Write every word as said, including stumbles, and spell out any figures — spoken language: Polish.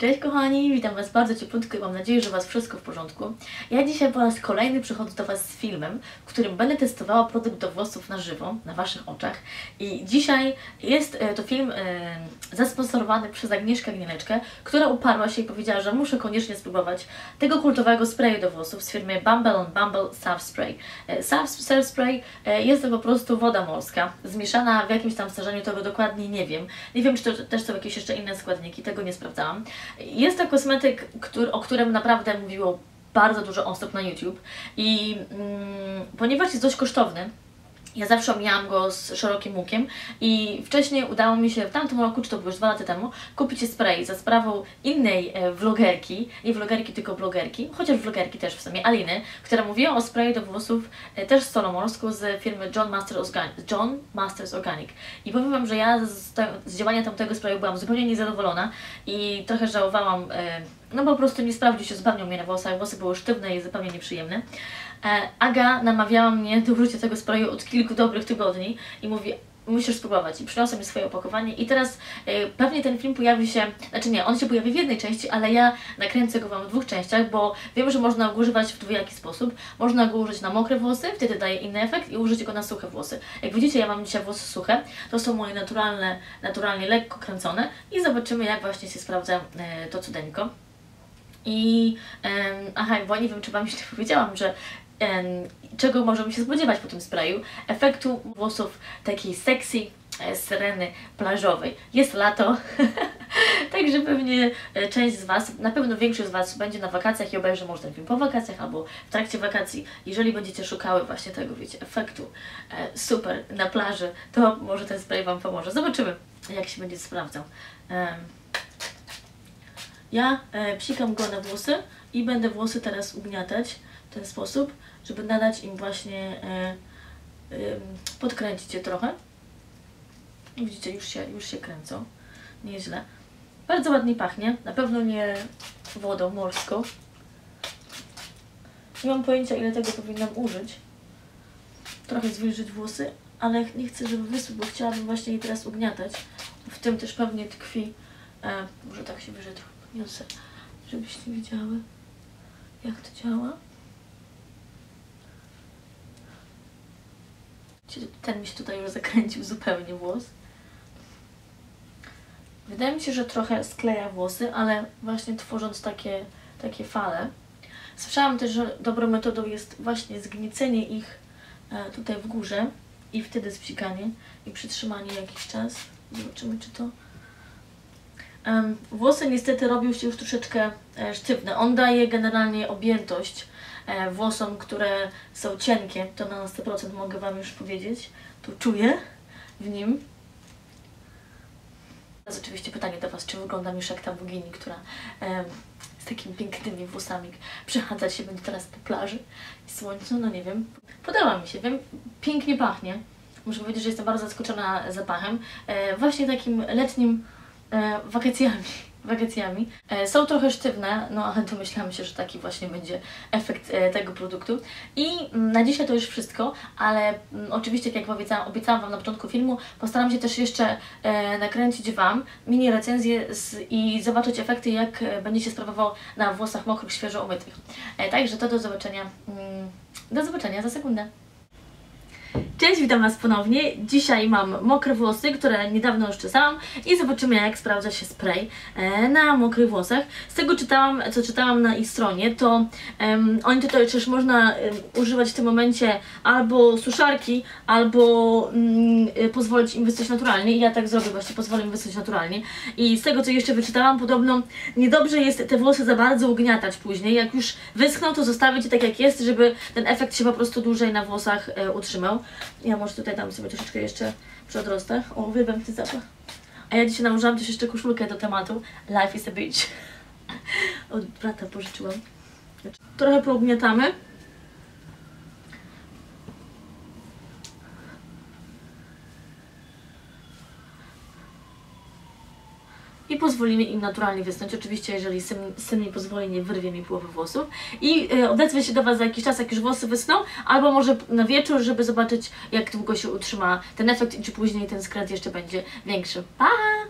Cześć kochani, witam Was bardzo cieplutko i mam nadzieję, że U Was wszystko w porządku. Ja dzisiaj po raz kolejny przychodzę do Was z filmem, w którym będę testowała produkt do włosów na żywo, na Waszych oczach. I dzisiaj jest to film e, zasponsorowany przez Agnieszkę Gnieleczkę, która uparła się i powiedziała, że muszę koniecznie spróbować tego kultowego sprayu do włosów z firmy Bumble on Bumble Surf Spray. E, Surf, surf Spray e, jest to po prostu woda morska, zmieszana w jakimś tam stężeniu, tego dokładnie nie wiem. Nie wiem, czy to też są jakieś jeszcze inne składniki, tego nie sprawdzałam. Jest to kosmetyk, który, o którym naprawdę mówiło bardzo dużo osób na YouTube i mm, ponieważ jest dość kosztowny, ja zawsze omijałam go z szerokim łukiem i wcześniej udało mi się w tamtym roku, czy to było już dwa lata temu, kupić spray za sprawą innej e, vlogerki, nie vlogerki, tylko blogerki, chociaż vlogerki też w sumie, Aliny, która mówiła o sprayu do włosów e, też z solą morską z firmy John Masters Organic. John Masters Organic. I powiem Wam, że ja z, te, z działania tamtego sprayu byłam zupełnie niezadowolona i trochę żałowałam, e, no po prostu nie sprawdził się, zupełnie mnie na włosach, włosy były sztywne i zupełnie nieprzyjemne. Aga namawiała mnie do użycia tego sprayu od kilku dobrych tygodni i mówi, musisz spróbować. I przyniosła mi swoje opakowanie i teraz y, pewnie ten film pojawi się, znaczy nie, on się pojawi w jednej części, ale ja nakręcę go Wam w dwóch częściach, bo wiem, że można go używać w dwojaki sposób. Można go użyć na mokre włosy, wtedy daje inny efekt, i użyć go na suche włosy. Jak widzicie, ja mam dzisiaj włosy suche, to są moje naturalne, naturalnie lekko kręcone i zobaczymy, jak właśnie się sprawdza y, to cudeńko. I um, aha, bo nie wiem, czy Wam jeszcze powiedziałam, że um, czego możemy się spodziewać po tym sprayu. Efektu włosów takiej sexy e, syreny plażowej. Jest lato, także pewnie część z Was, na pewno większość z Was będzie na wakacjach i obejrzy może ten film po wakacjach albo w trakcie wakacji. Jeżeli będziecie szukały właśnie tego, wiecie, efektu e, super na plaży, to może ten spray Wam pomoże. Zobaczymy, jak się będzie sprawdzał. Um, Ja e, psikam go na włosy i będę włosy teraz ugniatać w ten sposób, żeby nadać im właśnie, e, e, podkręcić je trochę. Widzicie, już się, już się kręcą. Nieźle. Bardzo ładnie pachnie, na pewno nie wodą morską. Nie mam pojęcia, ile tego powinnam użyć. Trochę zwilżyć włosy, ale nie chcę, żeby wysły, bo chciałabym właśnie je teraz ugniatać. W tym też pewnie tkwi, e, może tak się wyżej trochę podniosę, żebyście widziały, jak to działa. Ten mi się tutaj już zakręcił zupełnie włos. Wydaje mi się, że trochę skleja włosy, ale właśnie tworząc takie, takie fale. Słyszałam też, że dobrą metodą jest właśnie zgniecenie ich e, tutaj w górze i wtedy spsikanie i przytrzymanie jakiś czas. Zobaczymy, czy to... Um, włosy niestety robią się już troszeczkę e, sztywne. On daje generalnie objętość e, włosom, które są cienkie. To na sto procent mogę Wam już powiedzieć. Tu czuję w nim. Teraz oczywiście pytanie do Was, czy wyglądam już jak ta bogini, która e, z takimi pięknymi włosami przechadzać się będzie teraz po plaży i słońcu, no nie wiem. Podoba mi się, wiem, pięknie pachnie. Muszę powiedzieć, że jestem bardzo zaskoczona zapachem. E, właśnie takim letnim E, wakacjami, wakacjami. E, są trochę sztywne, no ale domyślamy się, że taki właśnie będzie efekt e, tego produktu. I m, na dzisiaj to już wszystko, ale m, oczywiście, jak obiecałam, obiecałam Wam na początku filmu, postaram się też jeszcze e, nakręcić Wam mini recenzję z, i zobaczyć efekty, jak e, będzie się sprawował na włosach mokrych, świeżo umytych. E, także to do zobaczenia, mm, do zobaczenia za sekundę. Cześć, witam Was ponownie. Dzisiaj mam mokre włosy, które niedawno już czesałam i zobaczymy, jak sprawdza się spray e, na mokrych włosach. Z tego czytałam, co czytałam na ich stronie, to um, oni tutaj też można um, używać w tym momencie albo suszarki, albo um, pozwolić im wysłać naturalnie. I ja tak zrobię, właśnie pozwolę im wysłać naturalnie. I z tego, co jeszcze wyczytałam, podobno niedobrze jest te włosy za bardzo ugniatać później. Jak już wyschną, to zostawić je tak, jak jest, żeby ten efekt się po prostu dłużej na włosach e, utrzymał. Ja może tutaj dam sobie troszeczkę jeszcze przy odrostach. O, uwielbiam ten zapach. A ja dzisiaj nałożyłam też jeszcze koszulkę do tematu Life is a Beach. Od brata pożyczyłam. Trochę pougniatamy. I pozwolimy im naturalnie wysnąć. Oczywiście, jeżeli syn, syn mi pozwoli, nie wyrwie mi połowy włosów. I y, odezwę się do Was za jakiś czas, jak już włosy wysną, albo może na wieczór, żeby zobaczyć, jak długo się utrzyma ten efekt i czy później ten skret jeszcze będzie większy. Pa!